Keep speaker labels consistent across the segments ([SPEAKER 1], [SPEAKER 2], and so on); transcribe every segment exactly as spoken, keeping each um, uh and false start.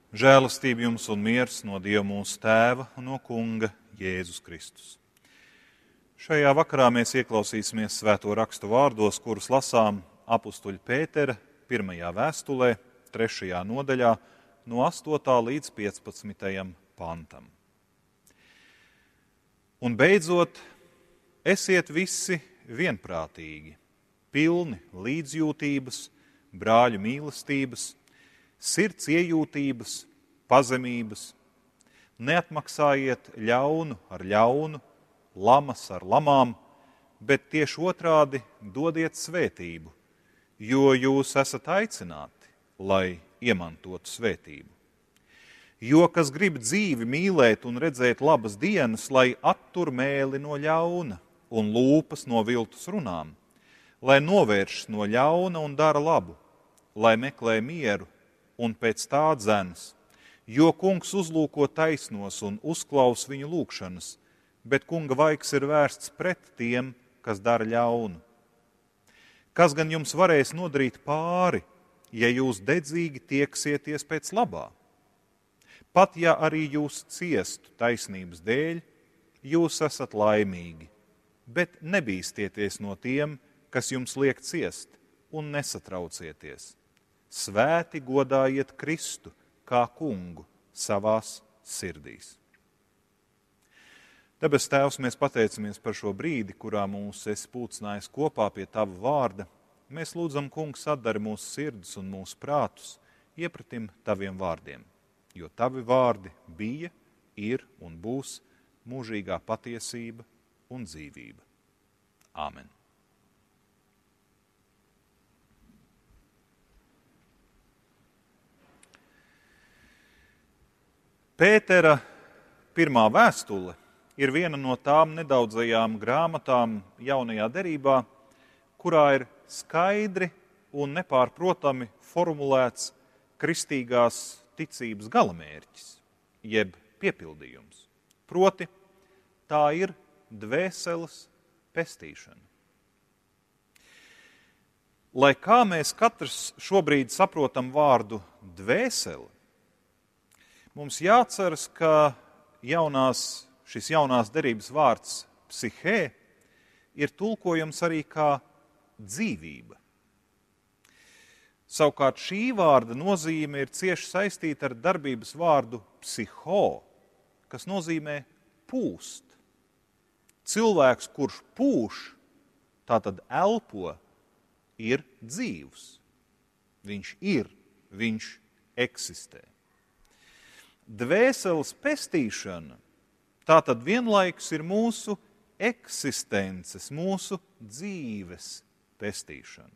[SPEAKER 1] Žēlastība jums un miers no Dieva mūsu Tēva un no Kunga Jēzus Kristus. Šajā vakarā mēs ieklausīsimies svēto rakstu vārdos, kurus lasām apustuļa Pētera pirmajā vēstulē, trešajā nodaļā, no astotā līdz piecpadsmitajam pantam. Un beidzot, esiet visi vienprātīgi, pilni līdzjūtības, brāļu mīlestības, sirds iejūtības, pazemības, neatmaksājiet ļaunu ar ļaunu, lamas ar lamām, bet tieši otrādi dodiet svētību, jo jūs esat aicināti, lai iemantotu svētību. Jo kas grib dzīvi mīlēt un redzēt labas dienas, lai attur mēli no ļauna un lūpas no viltus runām, lai novēršas no ļauna un dara labu, lai meklē mieru un pēc tā dzenas, jo kungs uzlūko taisnos un uzklaus viņu lūgšanas, bet kunga vaigs ir vērsts pret tiem, kas dara ļaunu. Kas gan jums varēs nodarīt pāri, ja jūs dedzīgi tieksieties pēc labā? Pat ja arī jūs ciestu taisnības dēļ, jūs esat laimīgi, bet nebīstieties no tiem, kas jums liek ciest, un nesatraucieties. Svēti godājiet Kristu kā kungu savās sirdīs. Debes Tēvs, mēs pateicamies par šo brīdi, kurā mūs esi pulcinājis kopā pie Tava vārda. Mēs lūdzam, kungs, atdari mūsu sirdis un mūsu prātus iepratim Taviem vārdiem, jo Tavi vārdi bija, ir un būs mūžīgā patiesība un dzīvība. Āmen. Pētera pirmā vēstule ir viena no tām nedaudzajām grāmatām jaunajā derībā, kurā ir skaidri un nepārprotami formulēts kristīgās ticības galamērķis, jeb piepildījums. Proti, tā ir dvēseles pestīšana. Lai kā mēs katrs šobrīd saprotam vārdu dvēseli, mums jāatceras, ka jaunās, šis jaunās derības vārds psihē ir tulkojams arī kā dzīvība. Savukārt šī vārda nozīme ir cieši saistīta ar darbības vārdu psiho, kas nozīmē pūst. Cilvēks, kurš pūš, tātad elpo, ir dzīvs. Viņš ir, viņš eksistē. Dvēseles pestīšana tātad vienlaikus ir mūsu eksistences, mūsu dzīves pestīšana.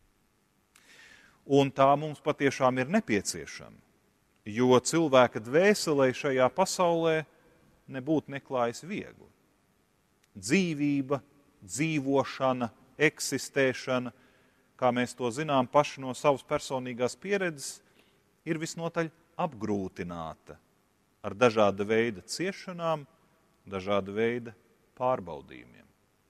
[SPEAKER 1] Un tā mums patiešām ir nepieciešama, jo cilvēka dvēselē šajā pasaulē nebūtu neklājas viegli. Dzīvība, dzīvošana, eksistēšana, kā mēs to zinām paši no savas personīgās pieredzes, ir visnotaļ apgrūtināta ar dažāda veida ciešanām, dažāda veida pārbaudījumiem.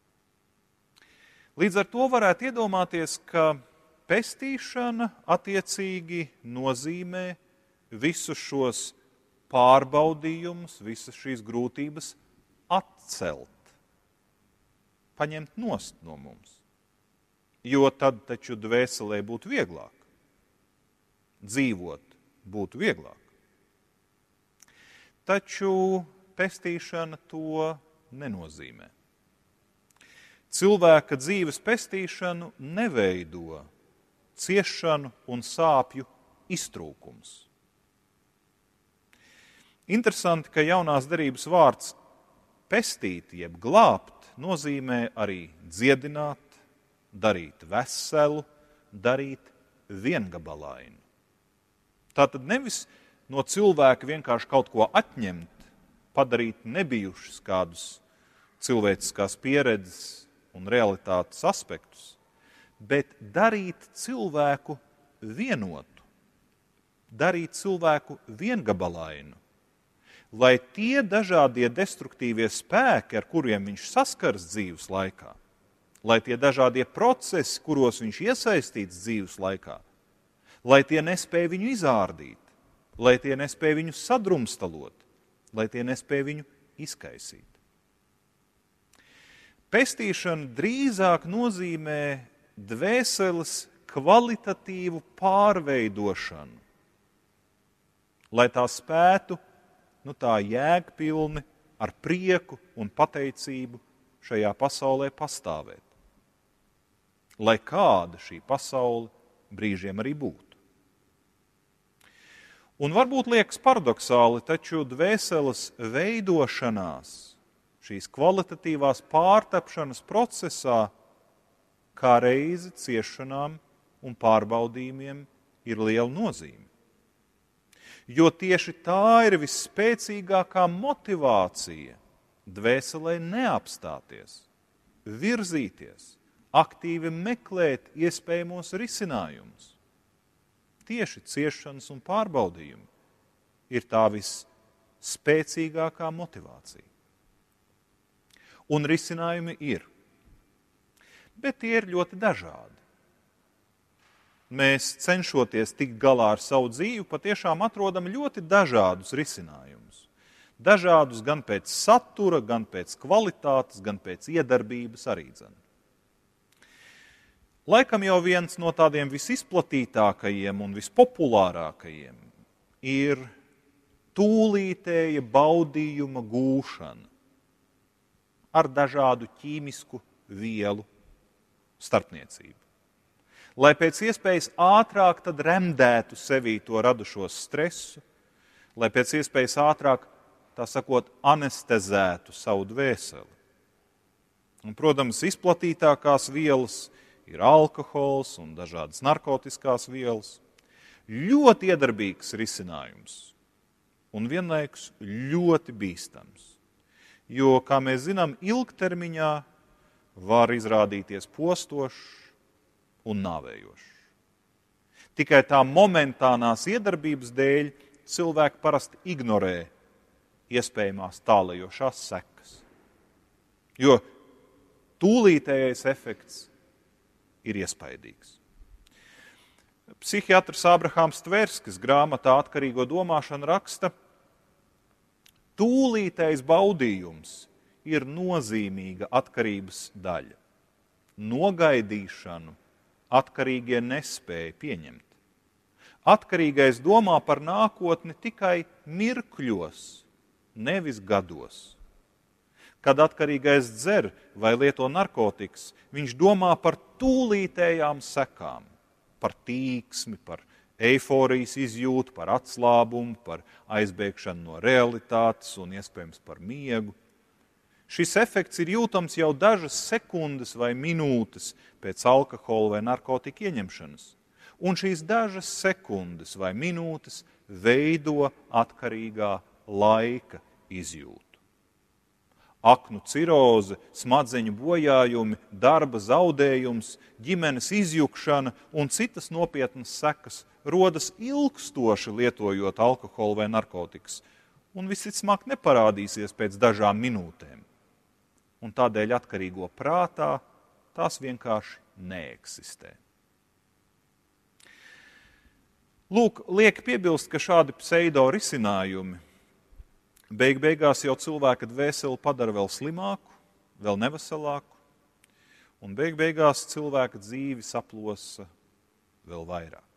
[SPEAKER 1] Līdz ar to varētu iedomāties, ka pestīšana attiecīgi nozīmē visus šos pārbaudījumus, visas šīs grūtības atcelt, paņemt nost no mums. Jo tad taču dvēselē būtu vieglāk, dzīvot būtu vieglāk. Taču pestīšana to nenozīmē. Cilvēka dzīves pestīšanu neveido ciešanu un sāpju iztrūkums. Interesanti, ka jaunās derības vārds pestīt, jeb glābt, nozīmē arī dziedināt, darīt veselu, darīt viengabalainu. Tātad nevis no cilvēka vienkārši kaut ko atņemt, padarīt nebijušas kādus cilvēciskās pieredzes un realitātes aspektus, bet darīt cilvēku vienotu, darīt cilvēku viengabalainu, lai tie dažādie destruktīvie spēki, ar kuriem viņš saskars dzīves laikā, lai tie dažādie procesi, kuros viņš iesaistīts dzīves laikā, lai tie nespēja viņu izārdīt, lai tie nespēj viņu sadrumstalot, lai tie nespēj viņu izkaisīt. Pestīšana drīzāk nozīmē dvēseles kvalitatīvu pārveidošanu, lai tā spētu, nu tā jēgpilni, ar prieku un pateicību šajā pasaulē pastāvēt. Lai kāda šī pasaule brīžiem arī būtu. Un varbūt liekas paradoksāli, taču dvēseles veidošanās, šīs kvalitatīvās pārtapšanas procesā, kā reizi ciešanām un pārbaudījumiem ir liela nozīme. Jo tieši tā ir visspēcīgākā motivācija dvēselē neapstāties, virzīties, aktīvi meklēt iespējamos risinājumus. Tieši ciešanas un pārbaudījumi ir tā visspēcīgākā motivācija. Un risinājumi ir, bet tie ir ļoti dažādi. Mēs, cenšoties tikt galā ar savu dzīvi, patiešām atrodam ļoti dažādus risinājumus. Dažādus gan pēc satura, gan pēc kvalitātes, gan pēc iedarbības arī dzen. Laikam jau viens no tādiem visizplatītākajiem un vispopulārākajiem ir tūlītēja baudījuma gūšana ar dažādu ķīmisku vielu starpniecību. Lai pēc iespējas ātrāk tad remdētu sevī to radušo stresu, lai pēc iespējas ātrāk, tā sakot, anestezētu savu dvēseli. Un, protams, izplatītākās vielas ir alkohols un dažādas narkotiskās vielas. Ļoti iedarbīgs risinājums un vienlaikus ļoti bīstams. Jo, kā mēs zinām, ilgtermiņā var izrādīties postošs un nāvējošs. Tikai tā momentānās iedarbības dēļ cilvēki parasti ignorē iespējamās tālajošās sekas. Jo tūlītējais efekts ir iespaidīgs. Psihiatrs Ābrahāms Tverskis grāmatā Atkarīgo domāšanu raksta: tūlītējs baudījums ir nozīmīga atkarības daļa. Nogaidīšanu atkarīgie nespēja pieņemt. Atkarīgais domā par nākotni tikai mirkļos, nevis gados. Kad atkarīgais dzer vai lieto narkotikas, viņš domā par tūlītējām sekām, par tīksmi, par eiforijas izjūtu, par atslābumu, par aizbēgšanu no realitātes un iespējams par miegu. Šis efekts ir jūtams jau dažas sekundes vai minūtes pēc alkohola vai narkotika ieņemšanas. Un šīs dažas sekundes vai minūtes veido atkarīgā laika izjūtu. Aknu ciroze, smadzeņu bojājumi, darba zaudējums, ģimenes izjukšana un citas nopietnas sekas rodas ilgstoši lietojot alkoholu vai narkotikas, un visticamāk neparādīsies pēc dažām minūtēm. Un tādēļ atkarīgo prātā tās vienkārši neeksistē. Lūk, liek piebilst, ka šādi pseido risinājumi beig beigās jau cilvēka dvēseli padara vēl slimāku, vēl neveselāku, un beig beigās cilvēka dzīvi saplosa vēl vairāk.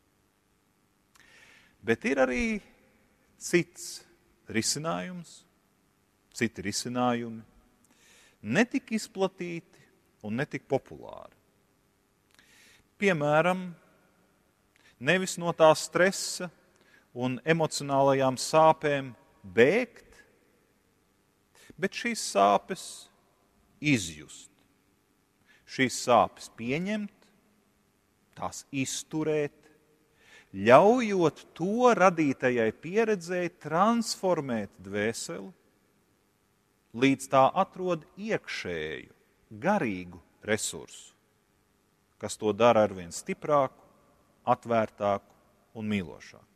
[SPEAKER 1] Bet ir arī cits risinājums, citi risinājumi, netik izplatīti un netik populāri. Piemēram, nevis no tā stresa un emocionālajām sāpēm bēgt, bet šīs sāpes izjust. Šīs sāpes pieņemt, tās izturēt, ļaujot to radītajai pieredzēji transformēt dvēseli, līdz tā atrod iekšēju, garīgu resursu, kas to dara arvien stiprāku, atvērtāku un mīlošāku.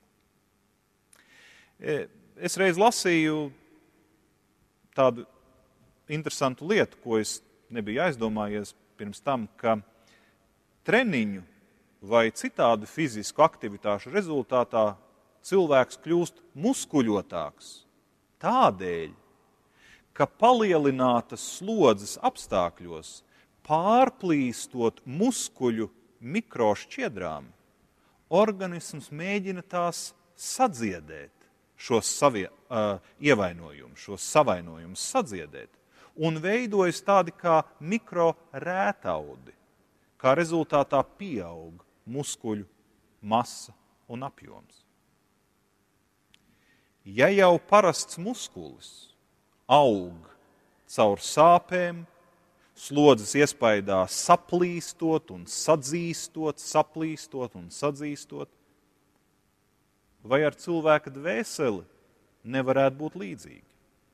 [SPEAKER 1] Es reiz lasīju tādu interesantu lietu, ko es nebiju aizdomājies pirms tam, ka treniņu vai citādu fizisku aktivitāšu rezultātā cilvēks kļūst muskuļotāks tādēļ, ka palielinātas slodzes apstākļos, pārplīstot muskuļu mikrošķiedrām, organisms mēģina tās sadziedēt, šos savie, uh, ievainojumus, šos savainojumus sadziedēt, un veidojas tādi kā mikrorētaudi, kā rezultātā pieaug muskuļu masa un apjoms. Ja jau parasts muskulis aug caur sāpēm, slodzes iespaidā saplīstot un sadzīstot, saplīstot un sadzīstot, vai ar cilvēka dvēseli nevarētu būt līdzīgi?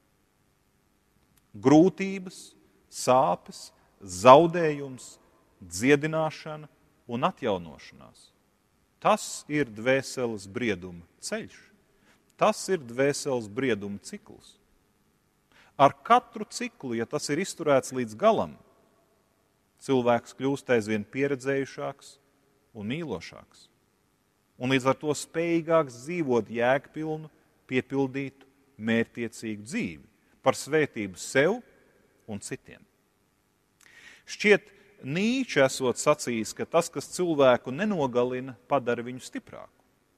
[SPEAKER 1] Grūtības, sāpes, zaudējums, dziedināšana un atjaunošanās. Tas ir dvēseles brieduma ceļš. Tas ir dvēseles brieduma cikls. Ar katru ciklu, ja tas ir izturēts līdz galam, cilvēks kļūst aizvien pieredzējušāks un mīlošāks. Un līdz ar to spējīgāks dzīvot jēgpilnu, piepildītu, mērķtiecīgu dzīvi par svētību sev un citiem. Šķiet, Nīče esot sacījis, ka tas, kas cilvēku nenogalina, padara viņu stiprāku.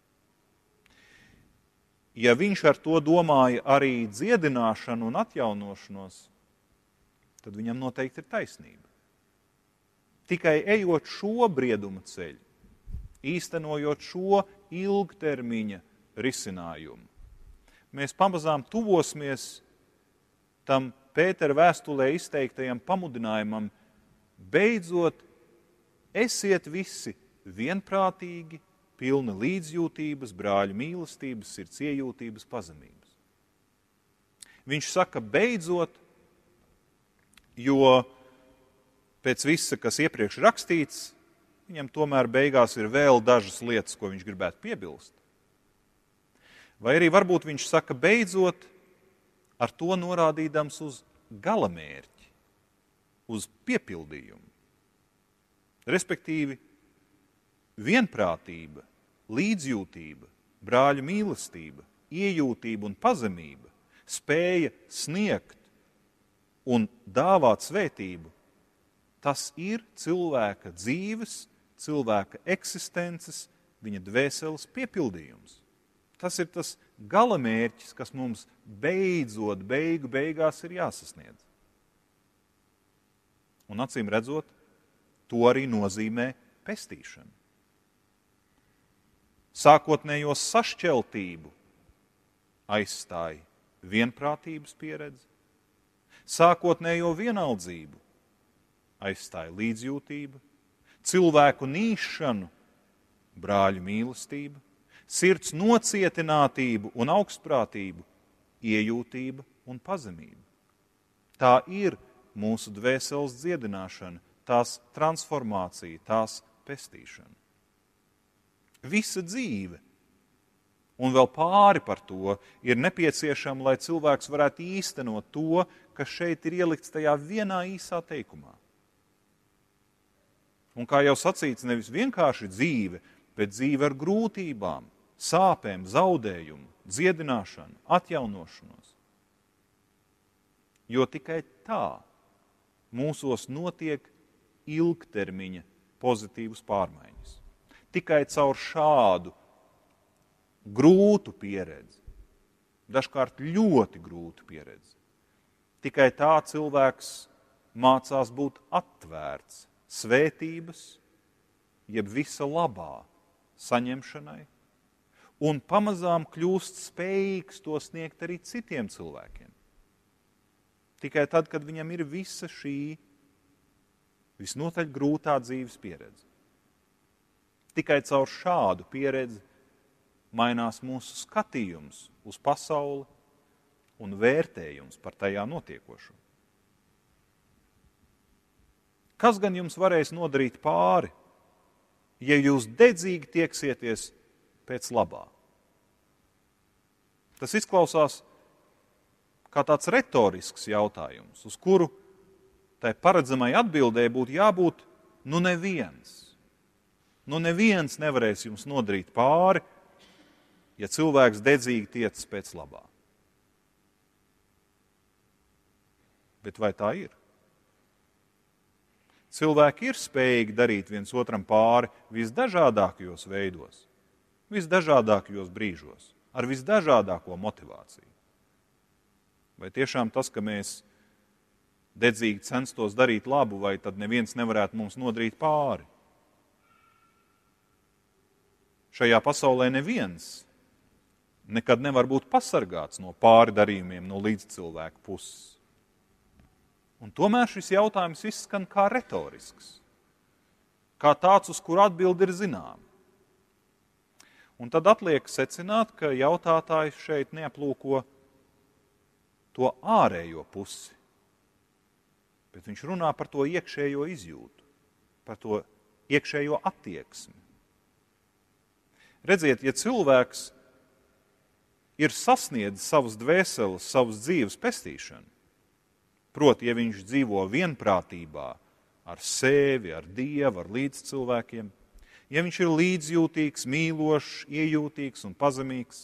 [SPEAKER 1] Ja viņš ar to domāja arī dziedināšanu un atjaunošanos, tad viņam noteikti ir taisnība. Tikai ejot šo briedumu ceļu, īstenojot šo ilgtermiņa risinājumu, mēs pamazām tuvosimies tam Pētera vēstulē izteiktajam pamudinājumam: beidzot, esiet visi vienprātīgi, pilni līdzjūtības, brāļu mīlestības, sirds iejūtības, pazemības. Viņš saka beidzot, jo pēc visa, kas iepriekš rakstīts, viņam tomēr beigās ir vēl dažas lietas, ko viņš gribētu piebilst. Vai arī varbūt viņš saka beidzot, ar to norādīdams uz galamērķi, uz piepildījumu. Respektīvi, vienprātība, līdzjūtība, brāļu mīlestība, iejūtība un pazemība, spēja sniegt un dāvāt svētību, tas ir cilvēka dzīves, cilvēka eksistences, viņa dvēseles piepildījums. Tas ir tas galamērķis, kas mums beidzot, beigu beigās ir jāsasniedz. Un acīm redzot, to arī nozīmē pestīšana. Sākotnējo sašķeltību aizstāja vienprātības pieredze, sākotnējo vienaldzību aizstāja līdzjūtība, cilvēku nīšanu, brāļu mīlestība, sirds nocietinātību un augstprātību, iejūtība un pazemība. Tā ir mūsu dvēseles dziedināšana, tās transformācija, tās pestīšana. Visa dzīve, un vēl pāri par to, ir nepieciešama, lai cilvēks varētu īstenot to, kas šeit ir ielikts tajā vienā īsā teikumā. Un kā jau sacīts, nevis vienkārši dzīve, bet dzīve ar grūtībām, sāpēm, zaudējumu, dziedināšanu, atjaunošanos. Jo tikai tā mūsos notiek ilgtermiņa pozitīvas pārmaiņas. Tikai caur šādu grūtu pieredzi, dažkārt ļoti grūtu pieredzi, tikai tā cilvēks mācās būt atvērts svētības, jeb visa labā saņemšanai, un pamazām kļūst spējīgs to sniegt arī citiem cilvēkiem. Tikai tad, kad viņam ir visa šī visnotaļ grūtā dzīves pieredze. Tikai caur šādu pieredzi mainās mūsu skatījums uz pasauli un vērtējums par tajā notiekošo. Kas gan jums varēs nodarīt pāri, ja jūs dedzīgi tieksieties pēc labā? Tas izklausās kā tāds retorisks jautājums, uz kuru tai paredzamai atbildē būtu jābūt, nu neviens. Nu neviens nevarēs jums nodarīt pāri, ja cilvēks dedzīgi tiecas pēc labā. Bet vai tā ir? Cilvēki ir spējīgi darīt viens otram pāri visdažādākajos veidos, visdažādākajos brīžos, ar visdažādāko motivāciju. Vai tiešām tas, ka mēs dedzīgi censtos darīt labu, vai tad neviens nevarētu mums nodarīt pāri? Šajā pasaulē neviens nekad nevar būt pasargāts no pāri darījumiem no līdzcilvēku puses. Un tomēr šis jautājums izskan kā retorisks, kā tāds, uz kuru atbildi ir zinām. Un tad atliek secināt, ka jautātājs šeit neaplūko to ārējo pusi, bet viņš runā par to iekšējo izjūtu, par to iekšējo attieksmi. Redziet, ja cilvēks ir sasniedzis savas dvēseles, savas dzīves pestīšanu, proti, ja viņš dzīvo vienprātībā ar sevi, ar Dievu, ar līdzcilvēkiem, ja viņš ir līdzjūtīgs, mīlošs, iejūtīgs un pazemīgs,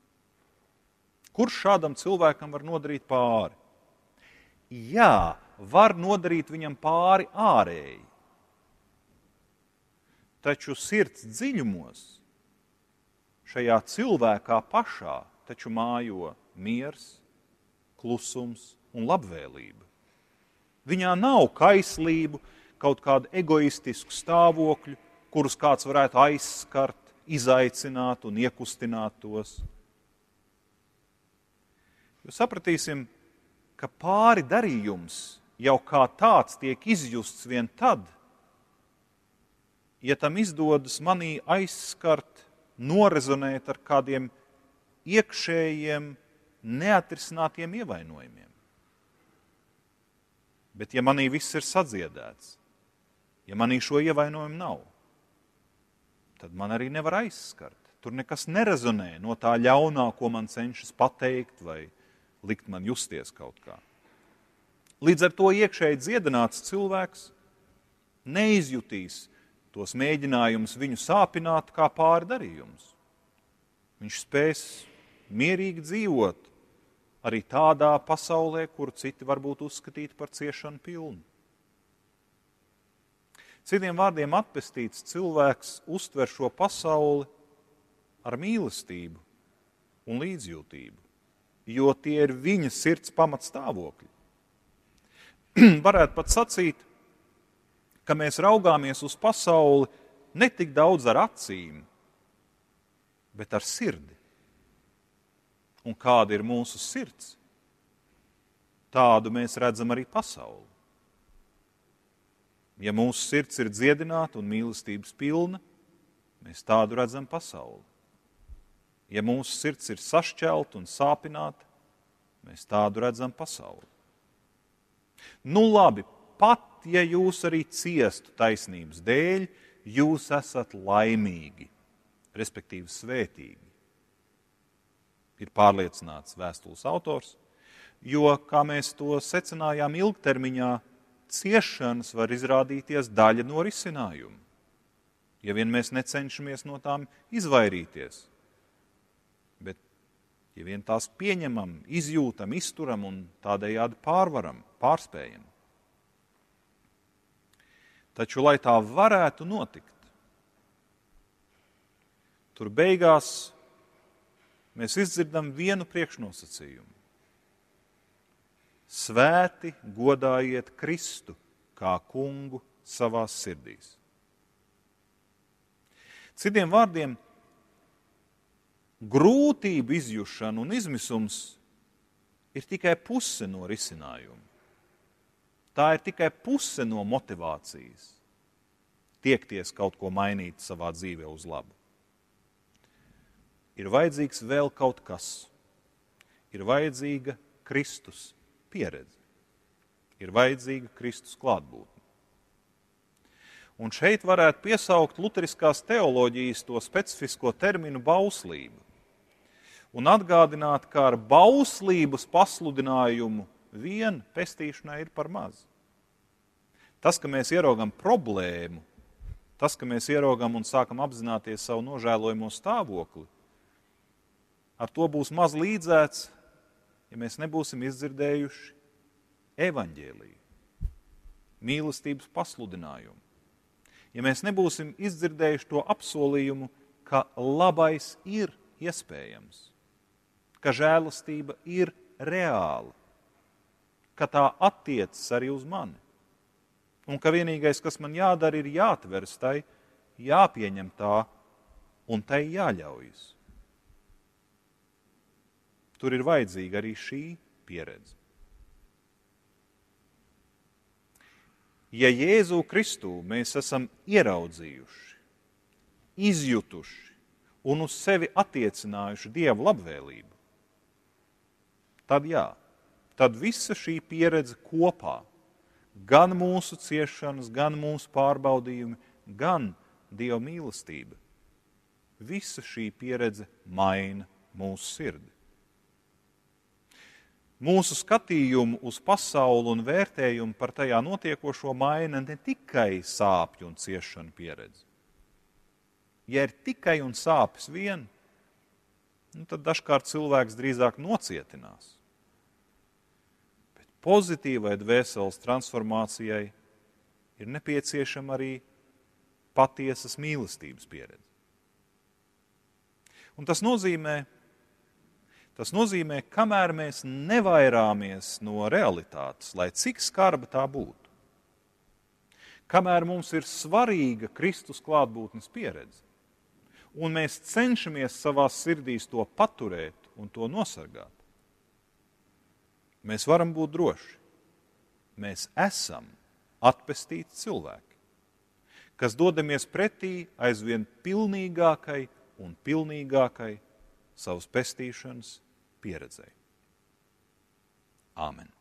[SPEAKER 1] kurš šādam cilvēkam var nodarīt pāri? Jā, var nodarīt viņam pāri ārēji, taču sirds dziļumos šajā cilvēkā pašā taču mājo miers, klusums un labvēlība. Viņā nav kaislību, kaut kādu egoistisku stāvokļu, kurus kāds varētu aizskart, izaicināt un iekustināt tos. Jo sapratīsim, ka pāri darījums jau kā tāds tiek izjusts vien tad, ja tam izdodas manī aizskart, norezonēt ar kādiem iekšējiem, neatrisinātiem ievainojumiem. Bet ja manī viss ir sadziedēts, ja manī šo ievainojumu nav, tad man arī nevar aizskart. Tur nekas nerezonē no tā ļaunā, ko man cenšas pateikt vai likt man justies kaut kā. Līdz ar to iekšēji dziedināts cilvēks neizjutīs tos mēģinājumus viņu sāpināt kā pāri darījums. Viņš spēs mierīgi dzīvot arī tādā pasaulē, kuru citi varbūt uzskatītu par ciešanu pilnu. Citiem vārdiem atpestīts cilvēks uztver šo pasauli ar mīlestību un līdzjūtību, jo tie ir viņa sirds pamatstāvokļi. Varētu pat sacīt, ka mēs raugāmies uz pasauli ne tik daudz ar acīm, bet ar sirdi. Un kāda ir mūsu sirds, tādu mēs redzam arī pasauli. Ja mūsu sirds ir dziedināta un mīlestības pilna, mēs tādu redzam pasauli. Ja mūsu sirds ir sašķelta un sāpināta, mēs tādu redzam pasauli. Nu labi, pat ja jūs arī ciestu taisnības dēļ, jūs esat laimīgi, respektīvi svētīgi. Ir pārliecināts vēstules autors, jo, kā mēs to secinājām ilgtermiņā, ciešanas var izrādīties daļa no risinājuma, ja vien mēs necenšamies no tām izvairīties. Bet, ja vien tās pieņemam, izjūtam, izturam un tādējādi pārvaram, pārspējam. Taču, lai tā varētu notikt, tur beigās mēs izdzirdam vienu priekšnosacījumu. Svēti godājiet Kristu kā kungu savās sirdīs. Citiem vārdiem, grūtību izjušana un izmisums ir tikai puse no risinājuma. Tā ir tikai puse no motivācijas tiekties kaut ko mainīt savā dzīvē uz labu. Ir vajadzīgs vēl kaut kas. Ir vajadzīga Kristus pieredze. Ir vajadzīga Kristus klātbūtne. Un šeit varētu piesaukt luteriskās teoloģijas to specifisko terminu bauslība. Un atgādināt, ka ar bauslības pasludinājumu vien pestīšanai ir par maz. Tas, ka mēs ieraugam problēmu, tas, ka mēs ieraugam un sākam apzināties savu nožēlojamo stāvokli, ar to būs maz līdzēts, ja mēs nebūsim izdzirdējuši evaņģēliju, mīlestības pasludinājumu. Ja mēs nebūsim izdzirdējuši to apsolījumu, ka labais ir iespējams, ka žēlastība ir reāla, ka tā attiecas arī uz mani. Un ka vienīgais, kas man jādara, ir jāatveras tai, jāpieņem tā un tai jāļaujas. Tur ir vajadzīga arī šī pieredze. Ja Jēzu Kristu mēs esam ieraudzījuši, izjutuši un uz sevi attiecinājuši Dievu labvēlību, tad jā, tad visa šī pieredze kopā, gan mūsu ciešanas, gan mūsu pārbaudījumi, gan Dieva mīlestība, visa šī pieredze maina mūsu sirdi. Mūsu skatījumu uz pasauli un vērtējumu par tajā notiekošo maina ne tikai sāpju un ciešanu pieredzi. Ja ir tikai un sāpes vien, nu tad dažkārt cilvēks drīzāk nocietinās. Bet pozitīvai dvēseles transformācijai ir nepieciešama arī patiesas mīlestības pieredze. Un tas nozīmē, Tas nozīmē, kamēr mēs nevairāmies no realitātes, lai cik skarba tā būtu, kamēr mums ir svarīga Kristus klātbūtnes pieredze, un mēs cenšamies savās sirdīs to paturēt un to nosargāt, mēs varam būt droši. Mēs esam atpestīti cilvēki, kas dodamies pretī aizvien pilnīgākai un pilnīgākai savas pestīšanas pieredzēji. Āmen.